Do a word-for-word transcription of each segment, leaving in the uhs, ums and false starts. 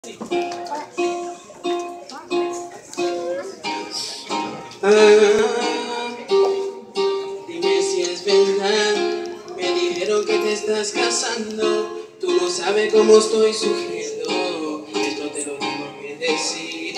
Ah, dime si es verdad. Me dijeron que te estás casando. Tú no sabes cómo estoy sufriendo. Esto te lo tengo que decir.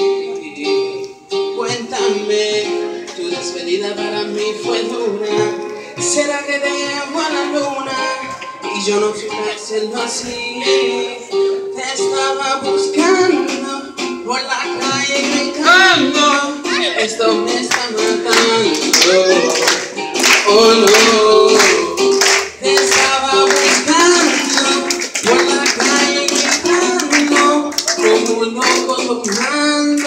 Cuéntame, tu despedida para mí fue dura. ¿Será que te llevo a la luna? Y yo no supe hacerlo así. Te estaba buscando por la calle gritando. Esto me está matando. Oh no. Te estaba buscando por la calle gritando como un loco tocando.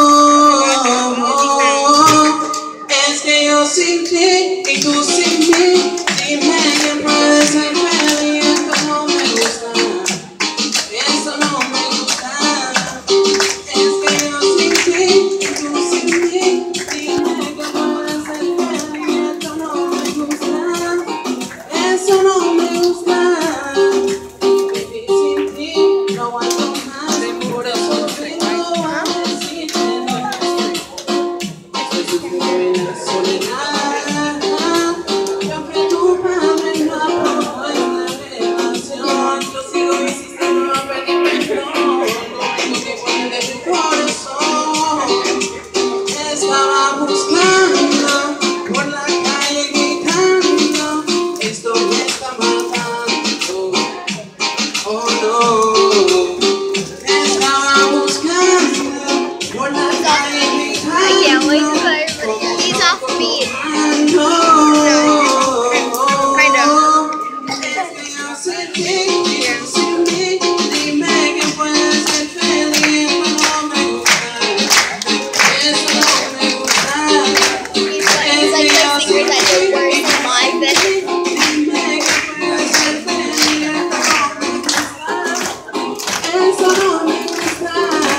Es que yo sin ti y tú sin mí. Dime que puedes ser feliz. Esto no me gusta. Esto no me gusta. Es que yo sin ti y tú sin mí. Dime que puedes ser feliz. Esto no me gusta. Eso no me gusta. Vivir sin ti no aguanto más. Por eso vengo a decirte. Estoy sufriendo en la soledad. Yo que tu padre no aprobó en la relación. Yo sigo insistiendo a pedir perdón. Lo único que fue de tu corazón. Estaba buscando por la calle gritando. Esto me está matando. Oh no. Estaba buscando por la calle I can't wait to gritando. tell everybody. He's off beat. Kind of. Es que yo sin ti, yo sin mí. Dime que puedes ser feliz. Esto no me gusta. Eso no me gusta. He's like, he's like the singer that did worse than mine. Then Dime que puedes ser feliz. Esto no me gusta.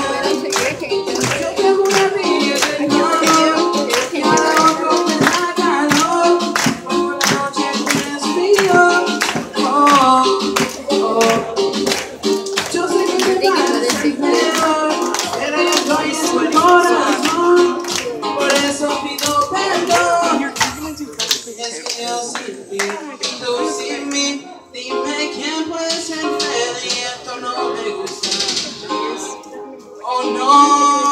Yo tengo una vida de novio y ahora otro me da calor. Por la noche me desvío. Oh, oh. Yo sé que te parece feo, pero yo estoy en tu corazón. Por eso pido perdón. Es que yo sin ti y tú sin mí. Dime quién puede ser feliz. Esto no me gusta. Oh no.